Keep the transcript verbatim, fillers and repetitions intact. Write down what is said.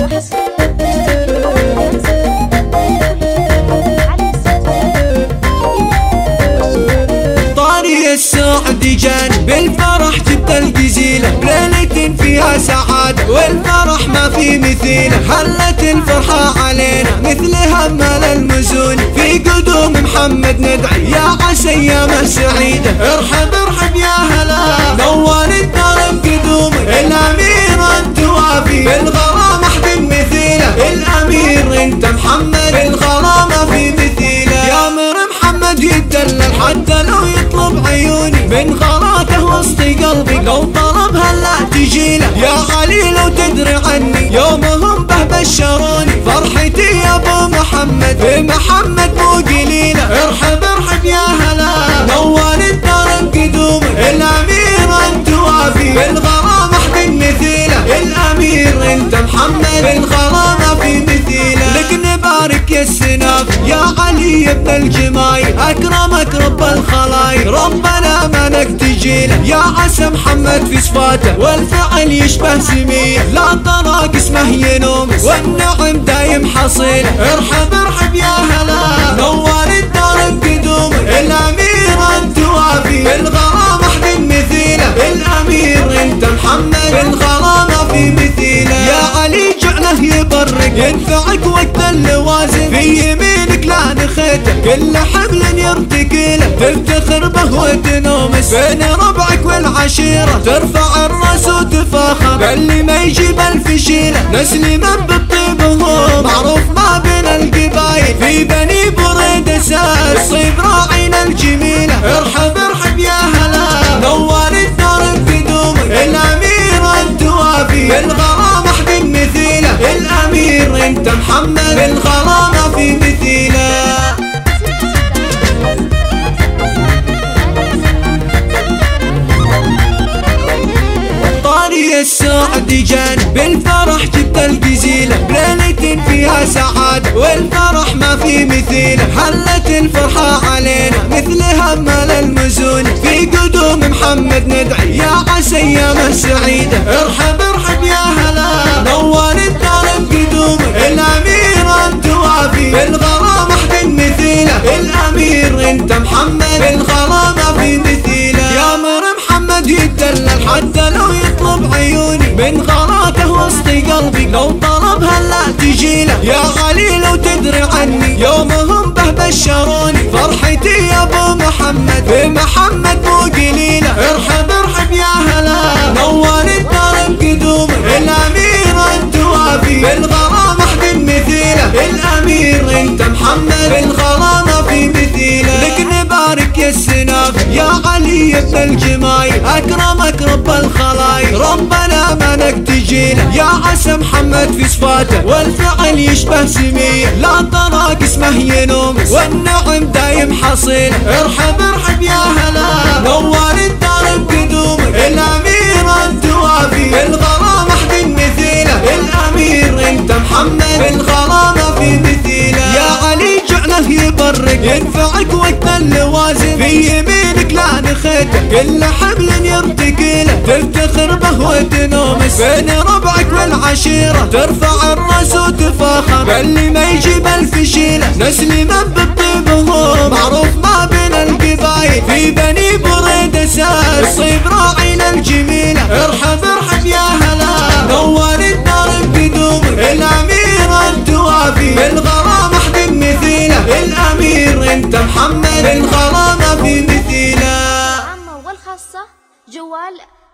طاري السعد جان بالفرح جبت الجزيلة، بليلة فيها سعادة والفرح ما في مثيله. هلت الفرحة علينا مثل همل المزون، في قدوم محمد ندعي يا عسى ايامه سعيدة. ارحب ارحب يا هلا نور الدار بقدومك، الامير انت وافي بالغرام احد مثيله. الامير انت محمد بالغرام ما في مثيله. يا امر محمد يتدلل حتى لو يطلب عيوني، من غراته وسط قلبي لو طلبها لا تجيله. يا علي لو تدري عني يومهم به بشروني، فرحتي يا ابو محمد بمحمد مو قليله. ارحب ارحب يا هلا نور الدار بقدومك، الامير انت وافي بالغرام احد مثيله. الامير انت محمد بالغرام ما في مثيله. لك نبارك يا السناف يا علي ابن الجمايل، اكرمك رب الخلايق ربنا ما نكتجيله. يا عسى محمد في صفاته والفعل يشبه سميه، لا طلاق اسمه ينوم والنعم دايم حصيله. ارحب ارحب يا هلا نور الدار بقدومك، الامير انت وافي بالغرام احد مثيله. الامير انت محمد بالغرام ما في مثيله. يا علي جعله يبرك ينفعك وقت اللوازم، في يمينك لا نخيته كل حبل يرتكله. تفتخر به وتنومس بين ربعك والعشيرة، ترفع الراس وتفاخر باللي ما يجيب الفشيله. نسلي من بالطيب هو معروف ما بين القبايل، في بني بريد ساس صيب راعينا الجميله. ارحب ارحب يا هلا نور الدار بقدومك، الامير انت وافي بالغرام احد مثيله. الامير انت محمد بالغرام ما في مثيله. طاري السعد جان بالفرح جبت الجزيلة، بليلة فيها سعادة والفرح ما في مثيله. هلت الفرحة علينا مثل همل المزون، في قدوم محمد ندعي يا عسى ايامه سعيدة. ارحب ارحب يا هلا نور الدار بقدومك، الامير انت وافي بالغرام احد مثيله. الامير انت محمد بالغرام ما في مثيله. يا امر محمد يتدلل حتى لو يطلب عيوني، من غراته وسط قلبي لو طلبها لا تجيله. يا علي لو تدري عني يومهم به بشروني، فرحتي يا ابو محمد بمحمد مو قليله. ارحب ارحب يا هلا نور الدار بقدومك، الامير انت وافي بالغرام احد مثيله. الامير انت محمد بالغرام ما في مثيله. لك نبارك يا السناف يا علي ابن الجمايل، اكرمك رب الخلايق ربنا ما نكتجيله. يا عسى محمد في صفاته والفعل يشبه سميه، لا طلاق اسمه ينوم والنعم دايم حصيله. ارحب ارحب يا هلا نور الدار بقدومك، الامير انت وافي بالغرام احد مثيله. الامير انت محمد بالغرام ما في مثيله. يا علي جعله يبرك ينفعك وقت اللوازم، في يمينك لا نخيته كل حبل يرتكله. تفتخر به وتنومس بين ربعك والعشيرة، ترفع الراس وتفاخر باللي ما يجيب الفشيله. نسلي من بالطيب هو معروف ما بين القبايل، في بني بريد ساس صيب راعينا الجميله. ارحب ارحب يا هلا نور الدار بقدومك، الامير انت وافي بالغرام احد مثيله. الامير انت محمد بالغرام ما في مثيله. العامة والخاصة جوال